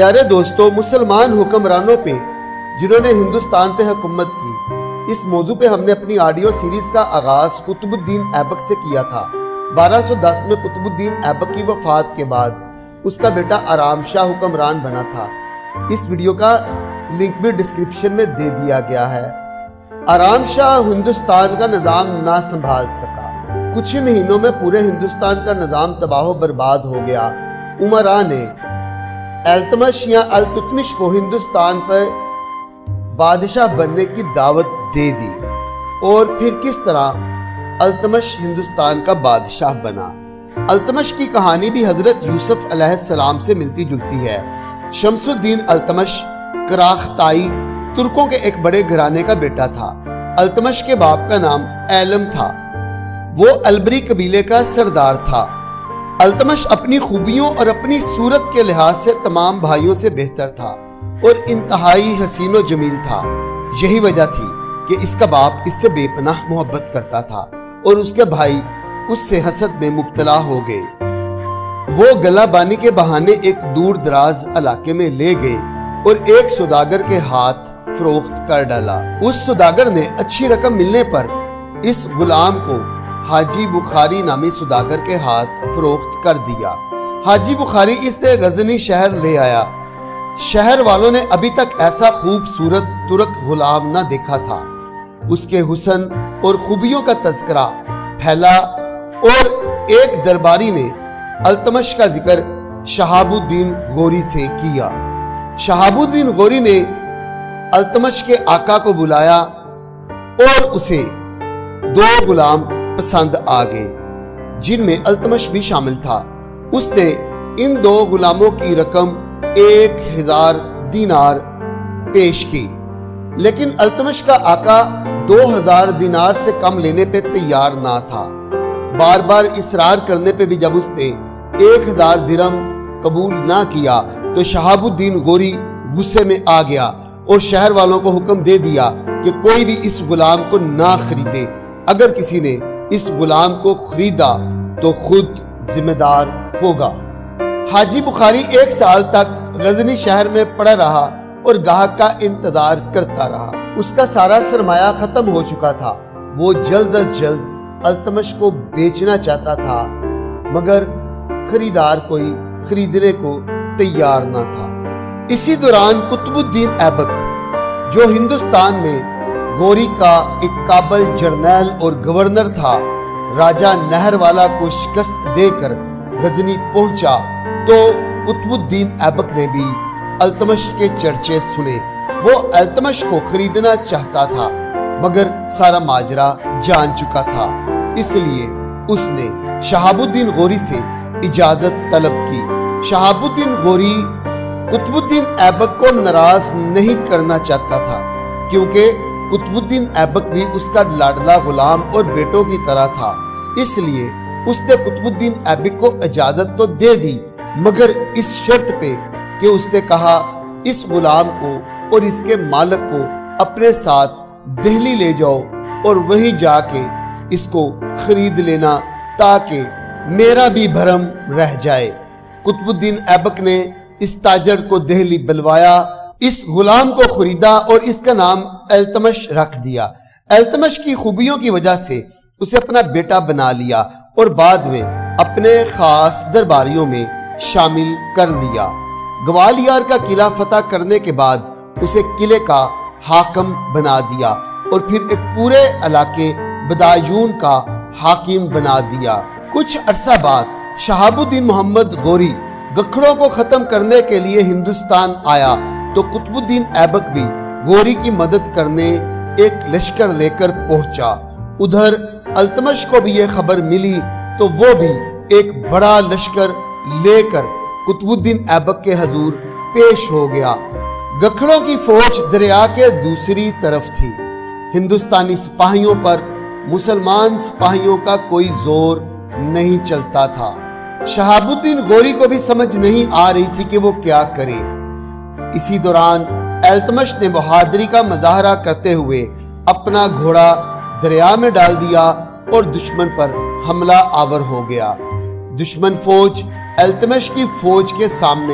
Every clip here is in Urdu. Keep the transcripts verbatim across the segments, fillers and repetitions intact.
پیارے دوستو، مسلمان حکمرانوں پہ جنہوں نے ہندوستان پہ حکومت کی، اس موضوع پہ ہم نے اپنی آڈیو سیریز کا آغاز قطب الدین ایبک سے کیا تھا۔ بارہ سو دس میں قطب الدین ایبک کی وفات کے بعد اس کا بیٹا آرام شاہ حکمران بنا تھا۔ اس ویڈیو کا لنک بھی ڈسکرپشن میں دے دیا گیا ہے۔ آرام شاہ ہندوستان کا نظام نہ سنبھال سکا۔ کچھ ہی مہینوں میں پورے ہندوستان کا نظام تباہ و برباد ہو گیا۔ امراء نے التمش یا التتمش کو ہندوستان پر بادشاہ بننے کی دعوت دے دی، اور پھر کس طرح التمش ہندوستان کا بادشاہ بنا۔ التمش کی کہانی بھی حضرت یوسف علیہ السلام سے ملتی جلتی ہے۔ شمس الدین التمش کراختائی ترکوں کے ایک بڑے گھرانے کا بیٹا تھا۔ التمش کے باپ کا نام ایلم تھا، وہ البری قبیلے کا سردار تھا۔ التمش اپنی خوبیوں اور اپنی صورت کے لحاظ سے تمام بھائیوں سے بہتر تھا اور انتہائی حسین و جمیل تھا۔ یہی وجہ تھی کہ اس کا باپ اس سے بے پناہ محبت کرتا تھا اور اس کے بھائی اس سے حسد میں مبتلا ہو گئے۔ وہ گلہ بانی کے بہانے ایک دور دراز علاقے میں لے گئے اور ایک سوداگر کے ہاتھ فروخت کر ڈالا۔ اس سوداگر نے اچھی رقم ملنے پر اس غلام کو حاجی بخاری نامی سوداگر کے ہاتھ فروخت کر دیا۔ حاجی بخاری اس سے غزنی شہر لے آیا۔ شہر والوں نے ابھی تک ایسا خوبصورت ترک غلام نہ دیکھا تھا۔ اس کے حسن اور خوبیوں کا تذکرہ پھیلا اور ایک درباری نے التمش کا ذکر شہاب الدین غوری سے کیا۔ شہاب الدین غوری نے التمش کے آقا کو بلایا اور اسے دو غلام پسند آ گئے، جن میں التمش بھی شامل تھا۔ اس نے ان دو غلاموں کی رقم ایک ہزار دینار پیش کی، لیکن التمش کا آقا دو ہزار دینار سے کم لینے پہ تیار نہ تھا۔ بار بار اصرار کرنے پہ بھی جب اس نے ایک ہزار درہم قبول نہ کیا تو شہاب الدین غوری غصے میں آ گیا اور شہر والوں کو حکم دے دیا کہ کوئی بھی اس غلام کو نہ خریدے۔ اگر کسی نے اس غلام کو خریدا تو خود ذمہ دار ہوگا۔ حاجی بخاری ایک سال تک غزنی شہر میں پڑا رہا اور گاہک کا انتظار کرتا رہا۔ اس کا سارا سرمایہ ختم ہو چکا تھا۔ وہ جلد از جلد التمش کو بیچنا چاہتا تھا، مگر خریدار کوئی خریدنے کو تیار نہ تھا۔ اسی دوران قطب الدین ایبک، جو ہندوستان میں غوری کا ایک قابل جرنیل اور گورنر تھا، راجہ نہر والا کو شکست دے کر غزنی پہنچا تو قطب الدین ایبک نے بھی التمش کے چرچے سنے۔ وہ التمش کو خریدنا چاہتا تھا، مگر سارا ماجرا جان چکا تھا، اس لیے اس نے شہاب الدین غوری سے اجازت طلب کی۔ شہاب الدین غوری قطب الدین ایبک کو ناراض نہیں کرنا چاہتا تھا، کیونکہ قطب الدین ایبک بھی اس کا لاڈلا غلام اور بیٹوں کی طرح تھا۔ اس لیے اس نے قطب الدین ایبک کو اجازت تو دے دی، مگر اس شرط پہ کہ اس نے کہا اس غلام کو اور اس کے مالک کو اپنے ساتھ دہلی لے جاؤ اور وہیں جا کے اس کو خرید لینا تاکہ میرا بھی بھرم رہ جائے۔ قطب الدین ایبک نے اس تاجر کو دہلی بلوایا، اس غلام کو خریدا اور اس کا نام التمش رکھ دیا۔ التمش کی خوبیوں کی وجہ سے اسے اپنا بیٹا بنا لیا اور بعد میں اپنے خاص درباریوں میں شامل کر لیا۔ گوالیار کا قلعہ فتح کرنے کے بعد اسے قلعے کا حاکم بنا دیا اور پھر ایک پورے علاقے بدایون کا حاکم بنا دیا۔ کچھ عرصہ بعد شہاب الدین محمد غوری گکھڑوں کو ختم کرنے کے لیے ہندوستان آیا تو قطب الدین ایبک بھی غوری کی مدد کرنے ایک لشکر لے کر پہنچا۔ ادھر التمش کو بھی یہ خبر ملی تو وہ بھی ایک بڑا لشکر لے کر قطب الدین ایبک کے حضور پیش ہو گیا۔ گکھڑوں کی فوج دریا کے دوسری طرف تھی۔ ہندوستانی سپاہیوں پر مسلمان سپاہیوں کا کوئی زور نہیں چلتا تھا۔ شہاب الدین غوری کو بھی سمجھ نہیں آ رہی تھی کہ وہ کیا کرے۔ اسی دوران التمش نے بہادری کا مظاہرہ کرتے ہوئے اپنا گھوڑا دریا میں ڈال دیا اور دشمن پر حملہ آور ہو گیا۔ دشمن فوج التمش کی فوج کے سامنے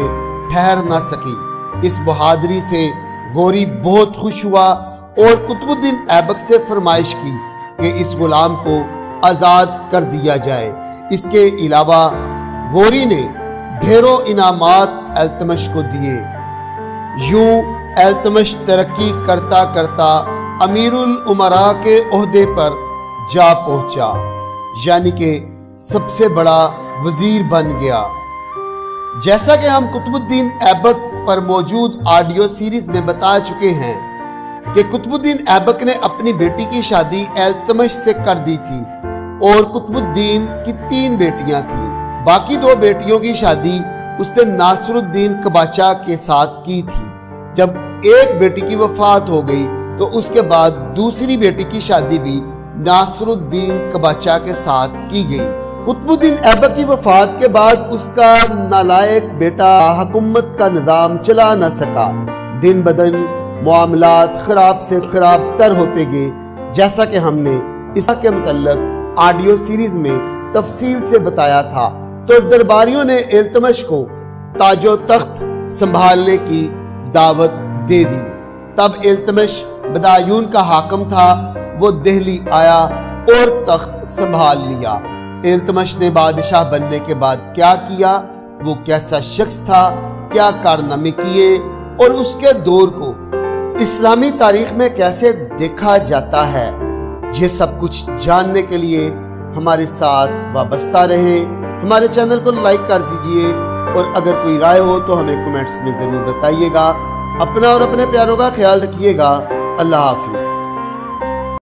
ठहर ना सकी। इस बहादुरी से गौरी बहुत खुश हुआ और कुतुबुद्दीन ऐबक से फरमाइश की कि इस गुलाम को आज़ाद कर दिया जाए। इसके अलावा गौरी ने ढेरों इनामात इल्तुतमिश को दिए। यूं इल्तुतमिश तरक्की करता करता अमीरुल उमरा के ओहदे पर जा पहुंचा, यानी कि सबसे बड़ा वजीर बन गया। जैसा कि हम कुतुबुद्दीन ऐबक पर मौजूद ऑडियो सीरीज में बता चुके हैं कि कुतुबुद्दीन ऐबक ने अपनी बेटी की शादी इल्तुतमिश से कर दी थी और कुतुबुद्दीन की तीन बेटियां थीं। बाकी दो बेटियों की शादी उसने नासिरुद्दीन कबाचा के साथ की थी। जब एक बेटी की वफात हो गई तो उसके बाद दूसरी बेटी की शादी भी नासिरुद्दीन कबाचा के साथ की गई। कुतुबुद्दीन ऐबक की वफात के बाद उसका नालायक बेटा हुकूमत का निज़ाम चला न सका। दिन बदन मामलात खराब से खराब तर होते गए, जैसा कि हमने इसके मुतल्लिक ऑडियो सीरीज में तफसील से बताया था। तो दरबारियों ने इल्तुतमिश को ताजो तख्त संभालने की दावत दे दी। तब इल्तुतमिश बदायून का हाकिम था, वो दिल्ली आया और तख्त संभाल लिया। इल्तुतमिश ने बादशाह बनने के बाद क्या किया, वो कैसा शख्स था, क्या कारनामे किए और उसके दौर को इस्लामी तारीख में कैसे देखा जाता है, ये सब कुछ जानने के लिए हमारे साथ वाबस्ता रहें। हमारे चैनल को लाइक कर दीजिए और अगर कोई राय हो तो हमें कमेंट्स में ज़रूर बताइएगा। अपना और अपने प्यारों का ख्याल रखिएगा। अल्लाह हाफिज़।